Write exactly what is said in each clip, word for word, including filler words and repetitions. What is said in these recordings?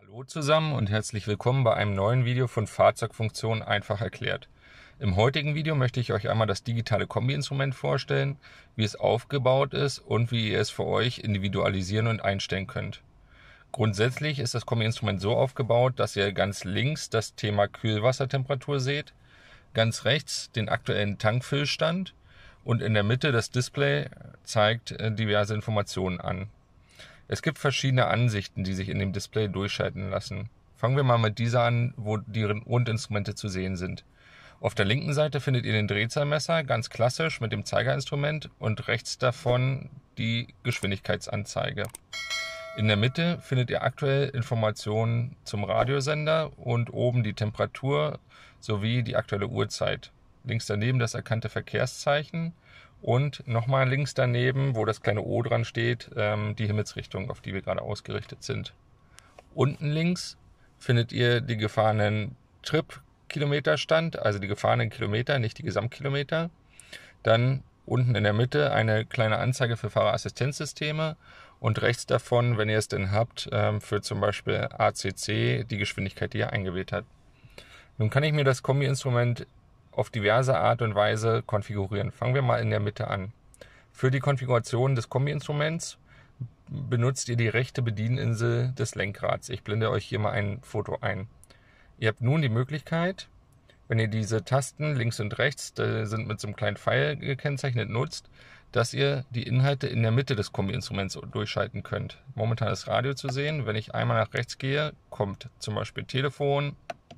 Hallo zusammen und herzlich willkommen bei einem neuen Video von Fahrzeugfunktion einfach erklärt. Im heutigen Video möchte ich euch einmal das digitale Kombi-Instrument vorstellen, wie es aufgebaut ist und wie ihr es für euch individualisieren und einstellen könnt. Grundsätzlich ist das Kombi-Instrument so aufgebaut, dass ihr ganz links das Thema Kühlwassertemperatur seht, ganz rechts den aktuellen Tankfüllstand und in der Mitte das Display zeigt diverse Informationen an. Es gibt verschiedene Ansichten, die sich in dem Display durchschalten lassen. Fangen wir mal mit dieser an, wo die Rundinstrumente zu sehen sind. Auf der linken Seite findet ihr den Drehzahlmesser, ganz klassisch mit dem Zeigerinstrument, und rechts davon die Geschwindigkeitsanzeige. In der Mitte findet ihr aktuell Informationen zum Radiosender und oben die Temperatur sowie die aktuelle Uhrzeit. Links daneben das erkannte Verkehrszeichen. Und nochmal links daneben, wo das kleine O dran steht, ähm, die Himmelsrichtung, auf die wir gerade ausgerichtet sind. Unten links findet ihr die gefahrenen Trip-Kilometerstand, also die gefahrenen Kilometer, nicht die Gesamtkilometer. Dann unten in der Mitte eine kleine Anzeige für Fahrerassistenzsysteme und rechts davon, wenn ihr es denn habt, ähm, für zum Beispiel A C C die Geschwindigkeit, die ihr eingewählt habt. Nun kann ich mir das Kombi-Instrument auf diverse Art und Weise konfigurieren. Fangen wir mal in der Mitte an. Für die Konfiguration des Kombi-Instruments benutzt ihr die rechte Bedieninsel des Lenkrads. Ich blende euch hier mal ein Foto ein. Ihr habt nun die Möglichkeit, wenn ihr diese Tasten links und rechts, die sind mit so einem kleinen Pfeil gekennzeichnet, nutzt, dass ihr die Inhalte in der Mitte des Kombi-Instruments durchschalten könnt. Momentan ist Radio zu sehen. Wenn ich einmal nach rechts gehe, kommt zum Beispiel Telefon,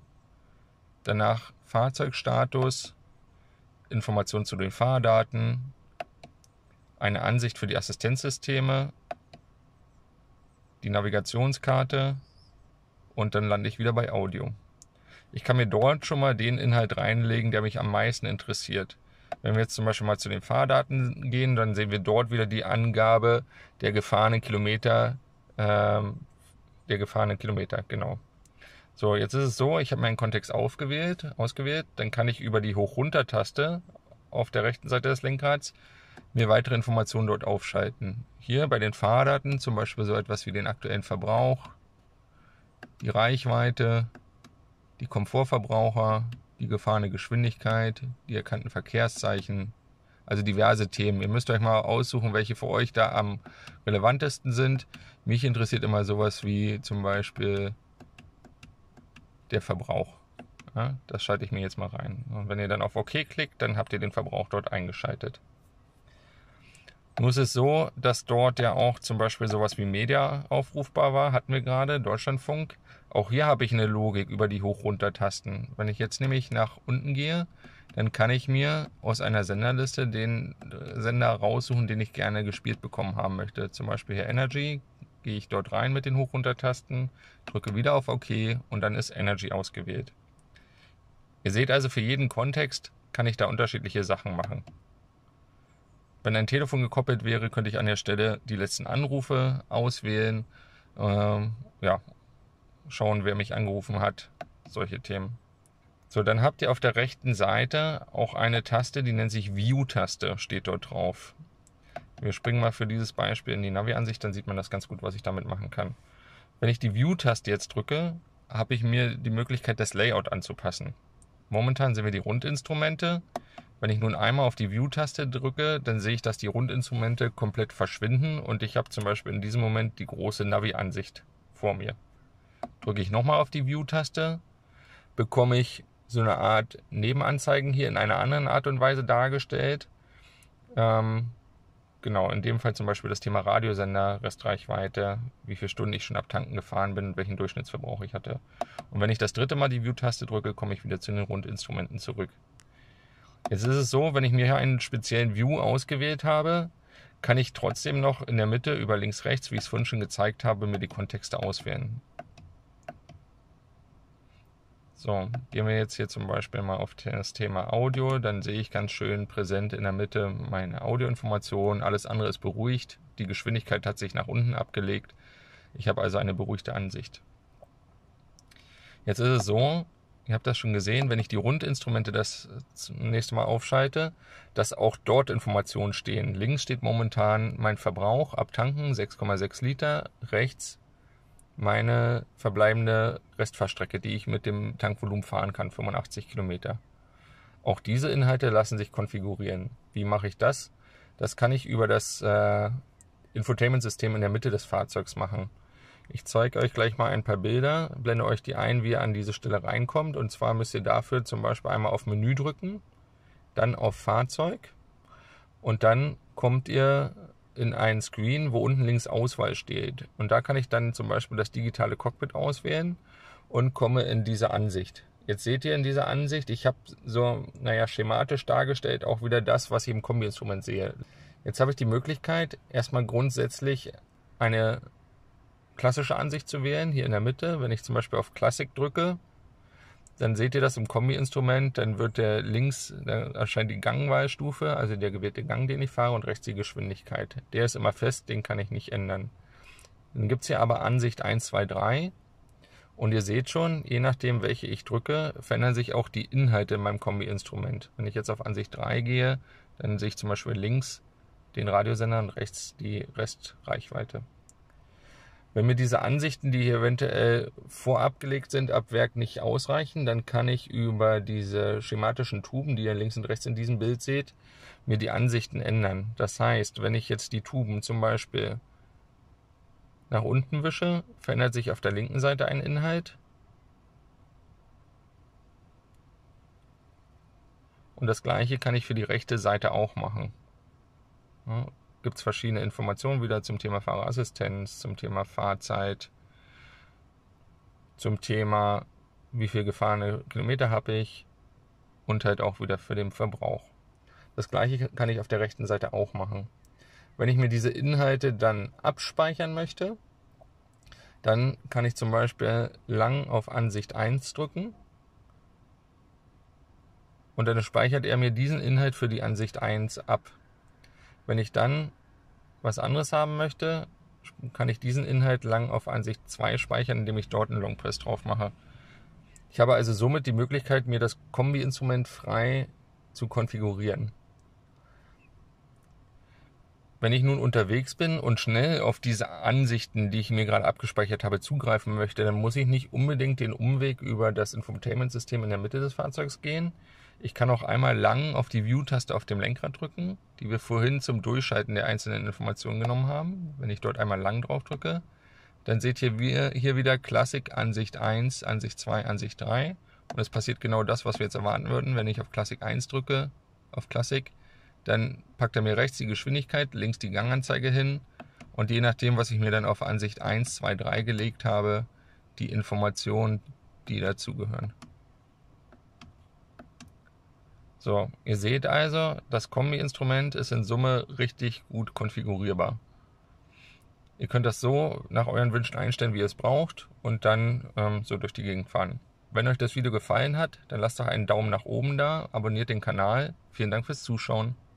danach Fahrzeugstatus, Informationen zu den Fahrdaten, eine Ansicht für die Assistenzsysteme, die Navigationskarte und dann lande ich wieder bei Audio. Ich kann mir dort schon mal den Inhalt reinlegen, der mich am meisten interessiert. Wenn wir jetzt zum Beispiel mal zu den Fahrdaten gehen, dann sehen wir dort wieder die Angabe der gefahrenen Kilometer, ähm, der gefahrenen Kilometer, genau. So, jetzt ist es so, ich habe meinen Kontext aufgewählt, ausgewählt, dann kann ich über die Hoch-Runter-Taste auf der rechten Seite des Lenkrads mir weitere Informationen dort aufschalten. Hier bei den Fahrdaten zum Beispiel so etwas wie den aktuellen Verbrauch, die Reichweite, die Komfortverbraucher, die gefahrene Geschwindigkeit, die erkannten Verkehrszeichen, also diverse Themen. Ihr müsst euch mal aussuchen, welche für euch da am relevantesten sind. Mich interessiert immer sowas wie zum Beispiel der Verbrauch. Ja, das schalte ich mir jetzt mal rein. Und wenn ihr dann auf OK klickt, dann habt ihr den Verbrauch dort eingeschaltet. Nun ist es so, dass dort ja auch zum Beispiel sowas wie Media aufrufbar war, hatten wir gerade, Deutschlandfunk. Auch hier habe ich eine Logik über die Hoch-Runter-Tasten. Wenn ich jetzt nämlich nach unten gehe, dann kann ich mir aus einer Senderliste den Sender raussuchen, den ich gerne gespielt bekommen haben möchte. Zum Beispiel hier Energy. Gehe ich dort rein mit den Hoch-Runter-Tasten, drücke wieder auf OK und dann ist Energy ausgewählt. Ihr seht also, für jeden Kontext kann ich da unterschiedliche Sachen machen. Wenn ein Telefon gekoppelt wäre, könnte ich an der Stelle die letzten Anrufe auswählen, ähm, ja, schauen, wer mich angerufen hat, solche Themen. So, dann habt ihr auf der rechten Seite auch eine Taste, die nennt sich View-Taste, steht dort drauf. Wir springen mal für dieses Beispiel in die Navi-Ansicht, dann sieht man das ganz gut, was ich damit machen kann. Wenn ich die View-Taste jetzt drücke, habe ich mir die Möglichkeit, das Layout anzupassen. Momentan sehen wir die Rundinstrumente. Wenn ich nun einmal auf die View-Taste drücke, dann sehe ich, dass die Rundinstrumente komplett verschwinden und ich habe zum Beispiel in diesem Moment die große Navi-Ansicht vor mir. Drücke ich nochmal auf die View-Taste, bekomme ich so eine Art Nebenanzeigen hier in einer anderen Art und Weise dargestellt. Ähm, Genau, in dem Fall zum Beispiel das Thema Radiosender, Restreichweite, wie viele Stunden ich schon ab Tanken gefahren bin, welchen Durchschnittsverbrauch ich hatte. Und wenn ich das dritte Mal die View-Taste drücke, komme ich wieder zu den Rundinstrumenten zurück. Jetzt ist es so, wenn ich mir hier einen speziellen View ausgewählt habe, kann ich trotzdem noch in der Mitte über links, rechts, wie ich es vorhin schon gezeigt habe, mir die Kontexte auswählen. So, gehen wir jetzt hier zum Beispiel mal auf das Thema Audio, dann sehe ich ganz schön präsent in der Mitte meine Audioinformationen, alles andere ist beruhigt, die Geschwindigkeit hat sich nach unten abgelegt, ich habe also eine beruhigte Ansicht. Jetzt ist es so, ihr habt das schon gesehen, wenn ich die Rundinstrumente das nächste Mal aufschalte, dass auch dort Informationen stehen. Links steht momentan mein Verbrauch ab Tanken, sechs Komma sechs Liter, rechts meine verbleibende Restfahrstrecke, die ich mit dem Tankvolumen fahren kann, fünfundachtzig Kilometer. Auch diese Inhalte lassen sich konfigurieren. Wie mache ich das? Das kann ich über das äh, Infotainment-System in der Mitte des Fahrzeugs machen. Ich zeige euch gleich mal ein paar Bilder, blende euch die ein, wie ihr an diese Stelle reinkommt. Und zwar müsst ihr dafür zum Beispiel einmal auf Menü drücken, dann auf Fahrzeug und dann kommt ihr in einen Screen, wo unten links Auswahl steht. Und da kann ich dann zum Beispiel das digitale Cockpit auswählen und komme in diese Ansicht. Jetzt seht ihr in dieser Ansicht, ich habe so, naja, schematisch dargestellt auch wieder das, was ich im Kombi-Instrument sehe. Jetzt habe ich die Möglichkeit, erstmal grundsätzlich eine klassische Ansicht zu wählen, hier in der Mitte. Wenn ich zum Beispiel auf Classic drücke, dann seht ihr das im Kombi-Instrument, dann wird der links, da erscheint die Gangwahlstufe, also der gewählte Gang, den ich fahre, und rechts die Geschwindigkeit. Der ist immer fest, den kann ich nicht ändern. Dann gibt es hier aber Ansicht eins, zwei, drei. Und ihr seht schon, je nachdem, welche ich drücke, verändern sich auch die Inhalte in meinem Kombi-Instrument. Wenn ich jetzt auf Ansicht drei gehe, dann sehe ich zum Beispiel links den Radiosender und rechts die Restreichweite. Wenn mir diese Ansichten, die hier eventuell vorab gelegt sind, ab Werk nicht ausreichen, dann kann ich über diese schematischen Tuben, die ihr links und rechts in diesem Bild seht, mir die Ansichten ändern. Das heißt, wenn ich jetzt die Tuben zum Beispiel nach unten wische, verändert sich auf der linken Seite ein Inhalt. Und das gleiche kann ich für die rechte Seite auch machen. Ja, gibt es verschiedene Informationen wieder zum Thema Fahrerassistenz, zum Thema Fahrzeit, zum Thema wie viel gefahrene Kilometer habe ich und halt auch wieder für den Verbrauch. Das gleiche kann ich auf der rechten Seite auch machen. Wenn ich mir diese Inhalte dann abspeichern möchte, dann kann ich zum Beispiel lang auf Ansicht eins drücken und dann speichert er mir diesen Inhalt für die Ansicht eins ab. Wenn ich dann was anderes haben möchte, kann ich diesen Inhalt lang auf Ansicht zwei speichern, indem ich dort einen Longpress drauf mache. Ich habe also somit die Möglichkeit, mir das Kombi-Instrument frei zu konfigurieren. Wenn ich nun unterwegs bin und schnell auf diese Ansichten, die ich mir gerade abgespeichert habe, zugreifen möchte, dann muss ich nicht unbedingt den Umweg über das Infotainment-System in der Mitte des Fahrzeugs gehen. Ich kann auch einmal lang auf die View-Taste auf dem Lenkrad drücken, die wir vorhin zum Durchschalten der einzelnen Informationen genommen haben. Wenn ich dort einmal lang drauf drücke, dann seht ihr hier wieder Classic Ansicht eins, Ansicht zwei, Ansicht drei. Und es passiert genau das, was wir jetzt erwarten würden. Wenn ich auf Classic eins drücke, auf Classic, dann packt er mir rechts die Geschwindigkeit, links die Ganganzeige hin und je nachdem, was ich mir dann auf Ansicht eins, zwei, drei gelegt habe, die Informationen, die dazugehören. So, ihr seht also, das Kombi-Instrument ist in Summe richtig gut konfigurierbar. Ihr könnt das so nach euren Wünschen einstellen, wie ihr es braucht und dann ähm, so durch die Gegend fahren. Wenn euch das Video gefallen hat, dann lasst doch einen Daumen nach oben da, abonniert den Kanal. Vielen Dank fürs Zuschauen.